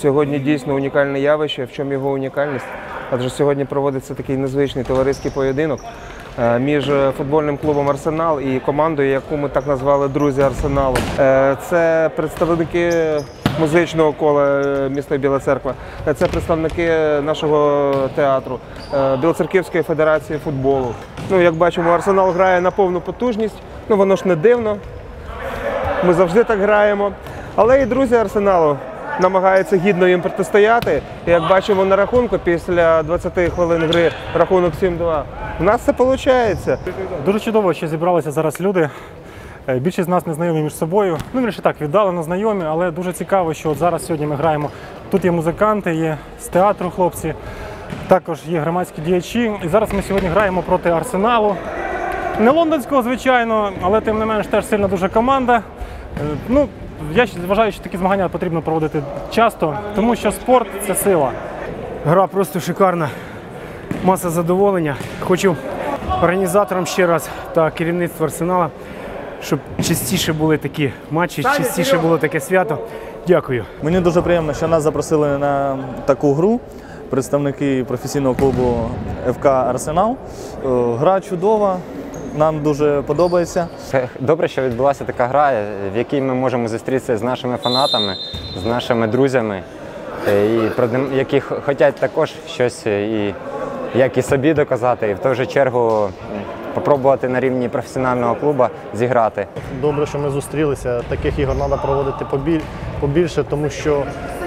Сьогодні дійсно унікальне явище. В чому його унікальність? Адже сьогодні проводиться такий незвичний товариський поєдинок між футбольним клубом «Арсенал» і командою, яку ми так назвали «Друзі Арсеналу». Це представники музичного кола міста Біла Церква, це представники нашого театру, Білоцерківської федерації футболу. Як бачимо, «Арсенал» грає на повну потужність, воно ж не дивно, ми завжди так граємо. Але і друзі «Арсеналу» намагаються гідно їм протистояти. І як бачимо на рахунку, після 20 хвилин гри рахунок 7-2. У нас це виходить. Дуже чудово, що зібралися зараз люди. Більшість з нас не знайомі між собою. Більше так, віддалено знайомі, але дуже цікаво, що от зараз сьогодні ми граємо. Тут є музиканти, є з театру хлопці, також є громадські діячі. І зараз ми сьогодні граємо проти «Арсеналу». Не лондонського, звичайно, але тим не менш теж сильна дуже команда. Я вважаю, що такі змагання потрібно проводити часто, тому що спорт – це сила. Гра просто шикарна, маса задоволення. Хочу організаторам ще раз та керівництву «Арсенала», щоб частіше були такі матчі, частіше було таке свято. Дякую. Мені дуже приємно, що нас запросили на таку гру представники професійного клубу ФК «Арсенал». Гра чудова. Нам дуже подобається. Це добре, що відбулася така гра, в якій ми можемо зустрітися з нашими фанатами, з нашими друзями, які хочуть також щось як і собі доказати, і в той же чергу спробувати на рівні професіонального клубу зіграти. Добре, що ми зустрілися. Таких ігор треба проводити побільше, тому що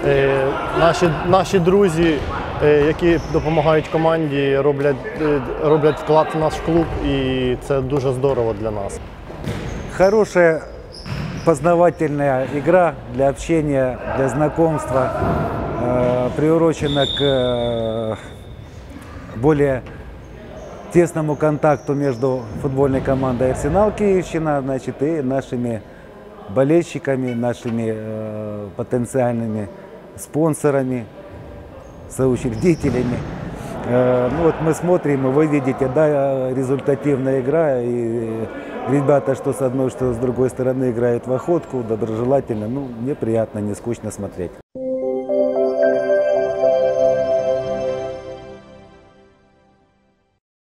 наші друзі, які допомагають команді, роблять вклад в наш клуб, і це дуже здорово для нас. Хорошая познавательная игра для общения, для знакомства, приурочена к более тесному контакту между футбольной командой «Арсенал» Киевщина, и нашими болельщиками, нашими потенциальными спонсорами, соучредителями. Мы смотрим, и вы видите, да, результативная игра, и ребята, что с одной, что с другой стороны, играют в охотку, доброжелательно. Мне приятно, не скучно смотреть.